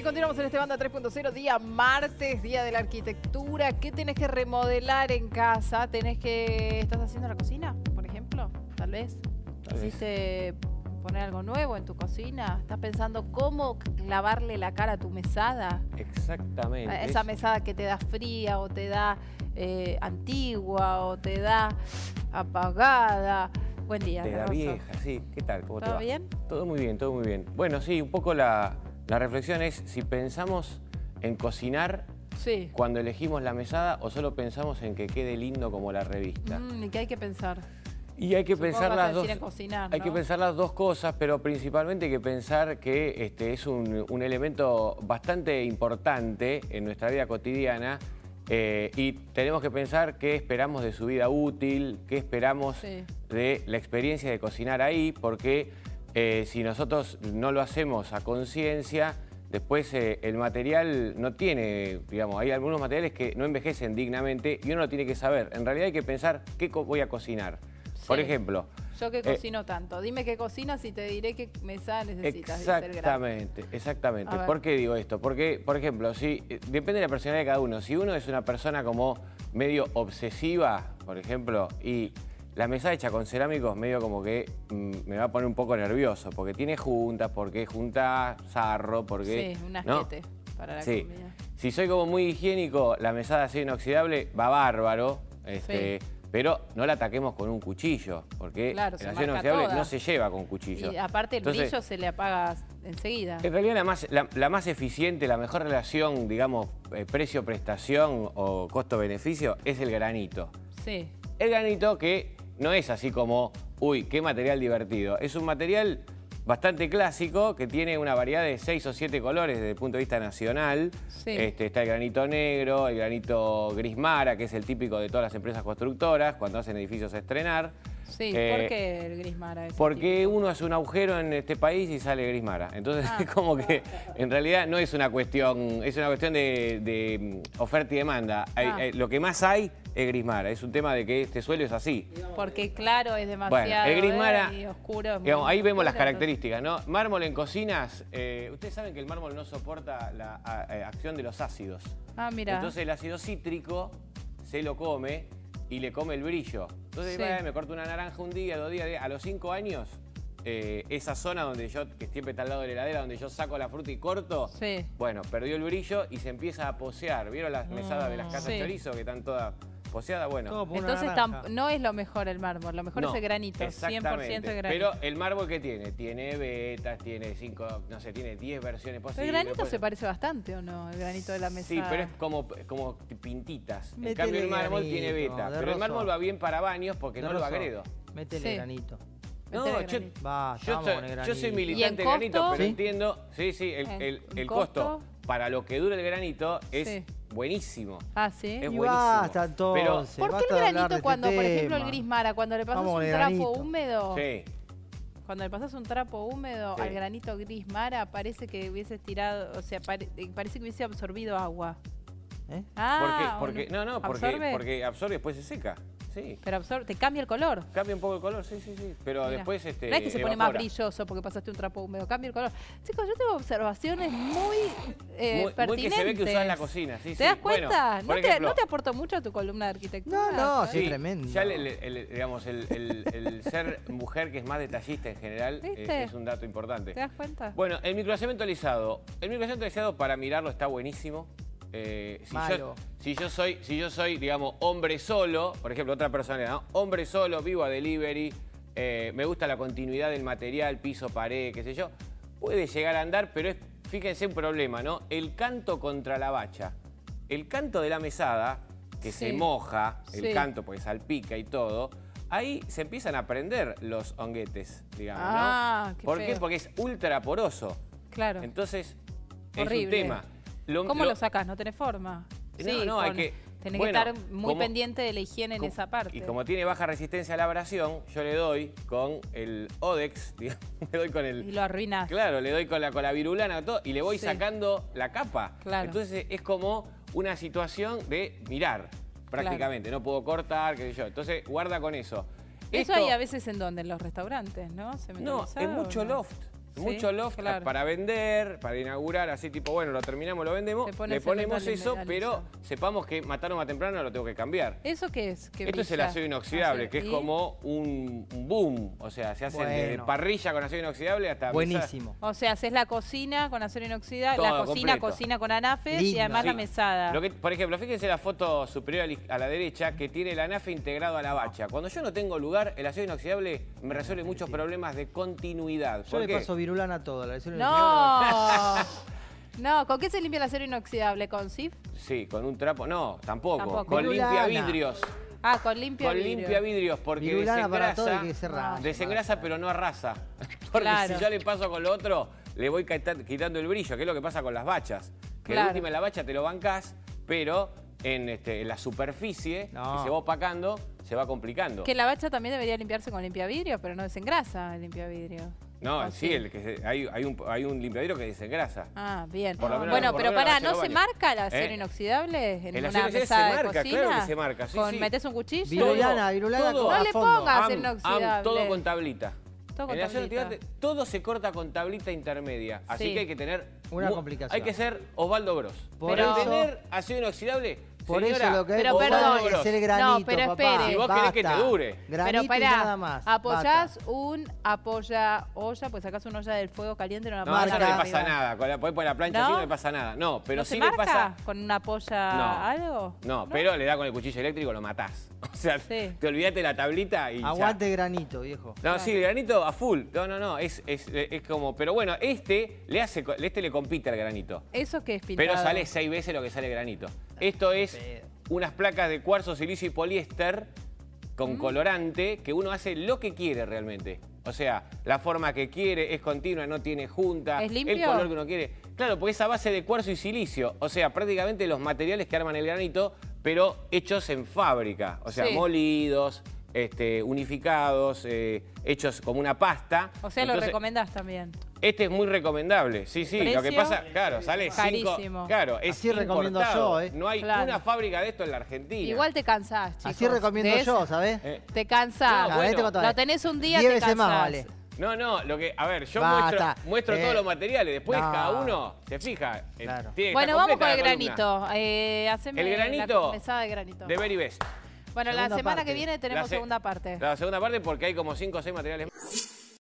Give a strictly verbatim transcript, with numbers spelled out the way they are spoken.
continuamos en este Banda tres punto cero, día martes, día de la arquitectura. ¿Qué tenés que remodelar en casa? ¿Tenés que... ¿Estás haciendo la cocina, por ejemplo? Tal vez. ¿Quisiste poner algo nuevo en tu cocina? ¿Estás pensando cómo lavarle la cara a tu mesada? Exactamente. Esa mesada que te da fría o te da eh, antigua o te da apagada. Buen día. Te da vieja, sí. ¿Qué tal? ¿Cómo te va? ¿Todo bien? Todo muy bien, todo muy bien. Bueno, sí, un poco la, la reflexión es si pensamos en cocinar sí. cuando elegimos la mesada o solo pensamos en que quede lindo como la revista. Mm, ¿Y qué hay que pensar? Y hay que Supongo pensar vas a las dos. decir en cocinar, Hay ¿no? que pensar las dos cosas, pero principalmente hay que pensar que este es un, un elemento bastante importante en nuestra vida cotidiana. Eh, y tenemos que pensar qué esperamos de su vida útil, qué esperamos sí. de la experiencia de cocinar ahí, porque eh, si nosotros no lo hacemos a conciencia, después eh, el material no tiene, digamos, hay algunos materiales que no envejecen dignamente y uno lo tiene que saber. En realidad hay que pensar qué voy a cocinar. Sí. Por ejemplo... Yo que cocino eh, tanto. Dime qué cocinas y te diré qué mesada necesitas. Exactamente, exactamente. ¿Por qué digo esto? Porque, por ejemplo, si depende de la personalidad de cada uno. Si uno es una persona como medio obsesiva, por ejemplo, y la mesada hecha con cerámicos medio como que mmm, me va a poner un poco nervioso, porque tiene juntas, porque junta sarro, porque... Sí, un asquete ¿no? para la sí. comida. Si soy como muy higiénico, la mesada así inoxidable va bárbaro. Este, sí. Pero no la ataquemos con un cuchillo, porque claro, el acero inoxidable no se lleva con cuchillo. Y aparte el Entonces, brillo se le apaga enseguida. En realidad la más, la, la más eficiente, la mejor relación, digamos, eh, precio-prestación o costo-beneficio es el granito. Sí. El granito que no es así como, uy, qué material divertido. Es un material bastante clásico que tiene una variedad de seis o siete colores desde el punto de vista nacional. Sí. Este, está el granito negro, el granito gris mara, que es el típico de todas las empresas constructoras cuando hacen edificios a estrenar. Sí, eh, ¿por qué el gris mara? Es porque uno hace un agujero en este país y sale gris mara. Entonces ah. es como que en realidad no es una cuestión, es una cuestión de, de oferta y demanda. Ah. Hay, hay, lo que más hay es gris mara. Es un tema de que este suelo es así. Porque claro es demasiado bueno, el gris mara, y oscuro. Digamos, ahí vemos las características, ¿no? Mármol en cocinas. Eh, ustedes saben que el mármol no soporta la a, a, acción de los ácidos. Ah, mira. Entonces el ácido cítrico se lo come y le come el brillo. Entonces sí. eh, me corto una naranja un día, dos días, a los cinco años, eh, esa zona donde yo, que siempre está al lado de la heladera, donde yo saco la fruta y corto, sí. bueno, perdió el brillo y se empieza a posear. ¿Vieron las mesadas de las casas sí. chorizo que están todas poseadas? Bueno. Entonces no es lo mejor el mármol, lo mejor no, es el granito, cien por ciento el granito. Pero el mármol ¿qué tiene? Tiene vetas, tiene cinco, no sé, tiene diez versiones posibles. ¿El granito después... se parece bastante o no? El granito de la mesa. Sí, pero es como, como pintitas. Métele en cambio el mármol granito, tiene veta. Pero el mármol va bien para baños porque no lo agredo. Métele sí. granito. No, yo, va, yo, soy, yo soy militante de granito, pero ¿sí? entiendo, sí, sí, el, el, el, el costo? costo para lo que dura el granito es sí. buenísimo. Ah, sí. Es y buenísimo. Basta, entonces, pero ¿por qué el granito cuando, por ejemplo, el gris mara, cuando le pasas Vamos, un trapo granito. húmedo? Sí. Cuando le pasas un trapo húmedo sí. al granito gris mara, parece que hubiese tirado, o sea, pare, parece que hubiese absorbido agua. ¿Eh? Ah, porque, porque, no, no, porque absorbe, porque absorbe y después se seca. Sí. Pero absorbe, te cambia el color. Cambia un poco el color, sí, sí, sí. Pero Mira. después este. No es que se pone evapora. más brilloso porque pasaste un trapo húmedo, cambia el color. Chicos, yo tengo observaciones muy, eh, muy, pertinentes. Muy que se ve que usás en la cocina, sí, ¿Te sí. das cuenta? Bueno, ¿No, ejemplo, te, ¿No te aportó mucho a tu columna de arquitectura? No, no, sí, es tremendo. Ya, el, el, el, digamos, el, el, el ser mujer que es más detallista en general eh, es un dato importante. ¿Te das cuenta? Bueno, el microcemento alisado. El microcemento alisado para mirarlo está buenísimo. Eh, si, yo, si, yo soy, si yo soy, digamos, hombre solo, por ejemplo, otra personalidad, ¿no? Hombre solo, vivo a delivery, eh, me gusta la continuidad del material, piso, pared, qué sé yo, puede llegar a andar, pero es, fíjense un problema, ¿no? El canto contra la bacha. El canto de la mesada, que sí. se moja, el sí. canto porque salpica y todo, ahí se empiezan a prender los honguetes, digamos, ah, ¿no? Qué ¿Por feo. qué? Porque es ultra poroso. Claro. Entonces, Horrible. es un tema. Lo, ¿Cómo lo, lo sacás? ¿No tenés forma? No, sí, no, con, hay que... Tenés bueno, que estar muy como, pendiente de la higiene en como, esa parte. Y como tiene baja resistencia a la abrasión, yo le doy con el Odex, digamos, le doy con el... Y lo arruinás. Claro, le doy con la, con la virulana todo, y le voy sí. sacando la capa. Claro. Entonces es como una situación de mirar, prácticamente. Claro. No puedo cortar, qué sé yo. Entonces guarda con eso. Eso Esto, hay a veces en donde, en los restaurantes, ¿no? No, en mucho ¿no? loft. Sí, mucho loft claro. para vender, para inaugurar, así tipo, bueno, lo terminamos, lo vendemos, pone le ponemos cemento eso, pero sepamos que matar o más temprano lo tengo que cambiar. ¿Eso qué es? ¿Qué Esto es el brilla? acero inoxidable, Acero- que es ¿y? como un, un boom, o sea, se hace Bueno. de parrilla con acero inoxidable hasta... Buenísimo. O sea, haces la cocina con acero inoxidable, la Todo cocina, completo. cocina con anafes y Lindo. además la Sí. mesada. Lo que, por ejemplo, fíjense la foto superior a la, a la derecha que tiene el anafe integrado a la bacha. Cuando yo no tengo lugar, el acero inoxidable me resuelve muchos problemas de continuidad. Yo ¿Por le qué? paso virulana a todo. La versión No, no, ¿con qué se limpia el acero inoxidable? ¿Con Sif? Sí, con un trapo. No, tampoco. Tampoco. Con Virulana. limpia vidrios. Ah, con limpia Con vidrio. limpia vidrios, porque Virulana para todo desengrasa, hay que cerrar. desengrasa pero no arrasa. Porque Claro. si yo le paso con lo otro, le voy quita- quitando el brillo, que es lo que pasa con las bachas. Que Claro. de última en la bacha te lo bancás, pero en, este, en la superficie, No. que se va opacando, se va complicando. Que la bacha también debería limpiarse con limpia vidrio, pero no desengrasa el limpia vidrio. No, ¿O sí, el que se- hay, hay, un, hay un limpiavidrio que desengrasa. Ah, bien. Por lo menos- bueno, por pero lo menos pará, la bacha ¿no lo se baña. marca el acero ¿Eh? inoxidable en El una acero inoxidable mesada se de marca, cocina? claro que se marca, sí, Con- sí. ¿Metés un cuchillo? Virulana, virulana todo. con- No a le fondo. pongas Am, inoxidable. am, todo con tablita. Todo con En el acero tablita. inoxidable todo se corta con tablita intermedia. Así Sí. que hay que tener... Una mu- complicación. Hay que ser Osvaldo Gross. Por Para eso- tener acero inoxidable, Por señora, eso lo que Pero es perdón. es el granito, No, pero papá. espere. Si vos querés que te Basta. dure. Granito Pero y pará, nada más. apoyás Basta. un apoya olla, pues sacás una olla del fuego caliente y no la No, pones eso no le arriba. pasa nada. Con la, podés poner la plancha ¿No? así no le pasa nada. No, pero ¿No sí se le marca pasa... con una polla No. algo? No, pero le da con el cuchillo eléctrico, lo matás. O sea, Sí. te olvidaste de la tablita y ya. Aguante granito, viejo. No, sí, el granito a full. No, no, no, es, es, es como... Pero bueno, este le hace, este le compite al granito. ¿Eso qué es pintado? Pero sale seis veces lo que sale el granito. Esto es unas placas de cuarzo, silicio y poliéster con Mm. colorante que uno hace lo que quiere realmente. O sea, la forma que quiere, es continua, no tiene junta. ¿Es limpio? El color que uno quiere. Claro, porque es a base de cuarzo y silicio. O sea, prácticamente los materiales que arman el granito, pero hechos en fábrica. O sea, Sí. molidos, este, unificados, eh, hechos como una pasta. O sea, lo Entonces, recomendás también. este es muy recomendable, sí, sí. Lo que ¿Precio? pasa, claro, sale cinco. Carísimo. Claro, es Así recomiendo importado. yo, ¿eh? No hay Claro. una fábrica de esto en la Argentina. Igual te cansás, chicos. Así recomiendo De yo, eso- ¿sabés? Eh, Te cansás. No, bueno. Este cuánto Lo vale. tenés un día, Diez te veces cansás. más vale. No, no, lo que, a ver, yo Basta. muestro, muestro Eh, todos los materiales, después no. cada uno se fija. eh, Claro. tiene que Bueno, estar vamos con completa el la columna. granito. Eh, haceme El granito la mesada de granito. De Very Best. Bueno, la Segunda semana parte. que viene tenemos La se- segunda parte. La segunda parte porque hay como cinco o seis materiales más.